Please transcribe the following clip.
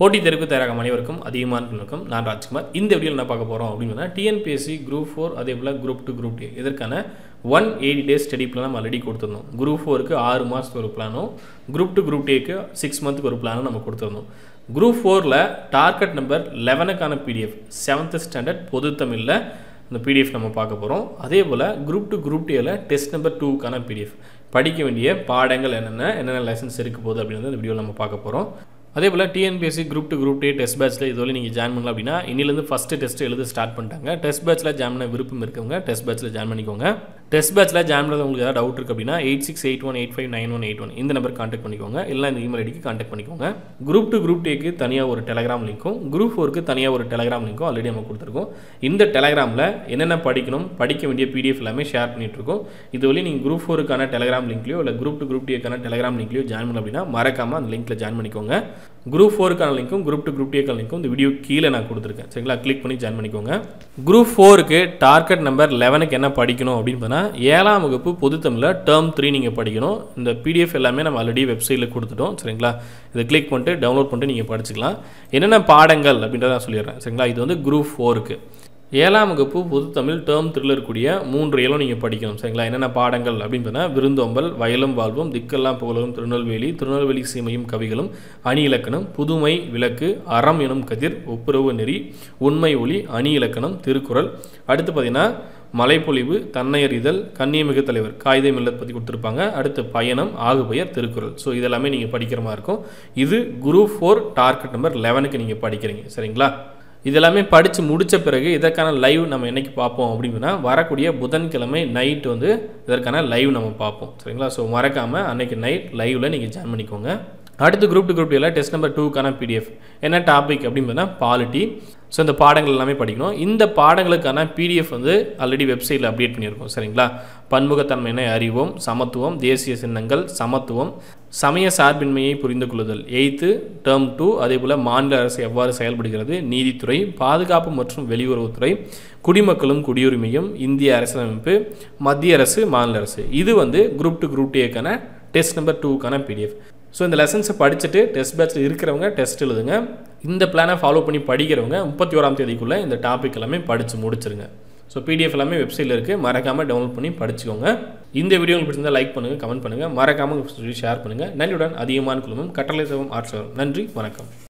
போட்டித் தேர்வுக்கு தயாராகும் அனைவருக்கும் அதிகமான வணக்கம். நான் ராஜ்குமார். இந்த வீடியோவில் என்ன பார்க்க போகிறோம் அப்படின்னா டிஎன்பிஎஸ்சி குரூப் 4 அதே போல் குரூப் 2 குரூப் 2 இதற்கான 180 டேஸ் ஸ்டடி பிளான் நம்ம ஆல்ரெடி கொடுத்துருந்தோம். குரூப் 4க்கு 6 மாதத்துக்கு ஒரு பிளானும் குரூப் 2 குரூப் 2க்கு 6 மந்த்துக்கு ஒரு பிளானும் நம்ம கொடுத்துருந்தோம். குரூப் 4ல் டார்கெட் நம்பர் 11க்கான பிடிஎஃப் 7th ஸ்டாண்டர்ட் பொது தமிழில் இந்த பிடிஎஃப் நம்ம பார்க்க போகிறோம். அதே போல் குரூப் 2 குரூப் 2ல் டெஸ்ட் நம்பர் 2க்கான பிடிஎஃப் படிக்க வேண்டிய பாடங்கள் என்னென்ன லெசன்ஸ் இருக்க போகுது அப்படின்றத இந்த வீடியோவில் நம்ம பார்க்க போகிறோம். அதே போல் டிஎன்பிஎஸ்சி குரூப் 2 குரூப் 2 டெஸ்ட் பேட்சில் இதுவரை நீங்கள் ஜாயின் பண்ணலாம் அப்படின்னா இன்னிலேருந்து ஃபஸ்ட்டு டெஸ்ட் எழுத ஸ்டார்ட் பண்ணிட்டாங்க. டெஸ்ட் பேட்சில் ஜாயின் பண்ண விருப்பம் இருக்கவங்க டெஸ்ட் பேட்சில் ஜாயின் பண்ணிக்கோங்க. டெஸ்ட் பேட்சில் ஜாயின் பண்ணுறது உங்களுக்கு ஏதாவது டவுட் இருக்குது அப்படின்னா 8681859181 இந்த நம்பர் கான்டாக்ட் பண்ணிக்கோங்க. இல்லை இந்த இமெயில் ஐடிக்கு கான்டாக்ட் பண்ணிக்கோங்க. குரூப் 2 குரூப் 2க்கு தனியாக ஒரு டெலகிராம் லிங்க்கும் குரூப் 4க்கு தனியாக ஒரு டெலகிராம் லிங்க்கும் ஆல்ரெடி நம்ம கொடுத்துருக்கோம். இந்த டெலகிராமில் என்னென்ன படிக்க வேண்டிய பிடிஎஃப் எல்லாமே ஷேர் பண்ணிட்டுருக்கோம். இதுவரை நீங்கள் குரூப் 4க்கான டெலகிராம் லிங்க்லையோ இல்லை குரூப் 2 குரூப் 2க்கான டெலகிராம் லிங்க்லையோ ஜாயின் பண்ணலாம் அப்படின்னா மறக்காமல் அந்த லிங்க்கில் ஜாயின் பண்ணிக்கோங்க. குரூப் 4க்கான லிங்க்கும் குரூப் 2 குரூப் 2க்கான லிங்க்கும் இந்த வீடியோ கீழே நான் கொடுத்துருக்கேன். சரிங்களா, கிளிக் பண்ணி ஜாயின் பண்ணிக்கோங்க. குரூப் 4க்கு டார்கெட் நம்பர் 11க்கு என்ன படிக்கணும் அப்படின்னு பார்த்தா 7ஆம் வகுப்பு பொது தமிழில் டேர்ம் 3 நீங்கள் படிக்கணும். இந்த பிடிஎஃப் எல்லாமே நம்ம ஆல்ரெடி வெப்சைட்டில் கொடுத்துட்டோம். சரிங்களா, இதை கிளிக் பண்ணிட்டு டவுன்லோட் பண்ணிட்டு நீங்கள் படிச்சுக்கலாம். என்னென்ன பாடங்கள் அப்படின்றத நான் சொல்லிடுறேன். சரிங்களா, இது வந்து குரூப் 4க்கு 7ஆம் வகுப்பு பொது தமிழ் டேர்ம் 3ல் இருக்கக்கூடிய 3 இயலும் நீங்கள் படிக்கணும். சரிங்களா, என்னென்ன பாடங்கள் அப்படின்னு பார்த்தா விருந்தோம்பல், வயலும் வாழ்வும், திக்கெல்லாம் புகழும், திருநெல்வேலி சீமையும் கவிகளும், அணி இலக்கணம், புதுமை விளக்கு, அறம் எனும் கதிர், ஒப்புரவு நெறி, உண்மை ஒளி, அணி இலக்கணம், திருக்குறள். அடுத்து பார்த்தீங்கன்னா மலைப்பொழிவு, தன்னையறிதல், கண்ணியமிகு தலைவர், காகிதம் இல்லத்தை பற்றி கொடுத்துருப்பாங்க. அடுத்து பயணம், ஆகுபெயர், திருக்குறள். ஸோ இதெல்லாமே நீங்கள் படிக்கிற மாதிரி இருக்கும். இது குரூப் 4 டார்கெட் நம்பர் 11க்கு நீங்கள் படிக்கிறீங்க. சரிங்களா, இதெல்லாமே படித்து முடித்த பிறகு இதற்கான லைவ் நம்ம என்றைக்கு பார்ப்போம் அப்படின்னா வரக்கூடிய புதன்கிழமை நைட் வந்து இதற்கான லைவ் நம்ம பார்ப்போம். சரிங்களா, ஸோ மறக்காமல் அன்றைக்கி நைட் லைவில் நீங்கள் ஜாயின் பண்ணிக்கோங்க. அடுத்து குரூப் 2 குரூப் 2ல் டெஸ்ட் நம்பர் 2க்கான பிடிஎஃப் என்ன டாபிக் அப்படின்னு பார்த்தா பாலிட்டி. ஸோ இந்த பாடங்கள் எல்லாமே படிக்கணும். இந்த பாடங்களுக்கான பிடிஎஃப் வந்து ஆல்ரெடி வெப்சைட்டில் அப்டேட் பண்ணியிருக்கோம். சரிங்களா, பன்முகத்தன்மையினை அறிவோம், சமத்துவம், தேசிய சின்னங்கள், சமத்துவம், சமய சார்பின்மையை புரிந்து கொள்ளுதல் 8th டேர்ம் 2, அதே போல் மாநில அரசு எவ்வாறு செயல்படுகிறது, நீதித்துறை, பாதுகாப்பு மற்றும் வெளியுறவுத்துறை, குடிமக்களும் குடியுரிமையும், இந்திய அரசியலமைப்பு, மத்திய அரசு, மாநில அரசு. இது வந்து குரூப் 2 குரூப் 2க்கான டெஸ்ட் நம்பர் 2க்கான பிடிஎஃப். ஸோ இந்த லெசன்ஸை படிச்சுட்டு டெஸ்ட் பேட்சில் இருக்கிறவங்க டெஸ்ட் எழுதுங்க. இந்த பிளானை ஃபாலோ பண்ணி படிக்கிறவங்க 31ஆம் தேதிக்குள்ளே இந்த டாபிக் எல்லாமே படித்து முடிச்சிருங்க. ஸோ பிடிஎஃப் எல்லாமே வெப்சைட்டில் இருக்குது. மறக்காமல் டவுன்லோட் பண்ணி படிச்சுக்கோங்க. இந்த வீடியோ உங்களுக்கு பிடிச்சிருந்தால் லைக் பண்ணுங்கள், கமெண்ட் பண்ணுங்கள், மறக்காமல் ஷேர் பண்ணுங்கள். நன்றியுடன் அதிகமான குழுமம் கட்டளை சேவம் ஆட்சி. நன்றி, வணக்கம்.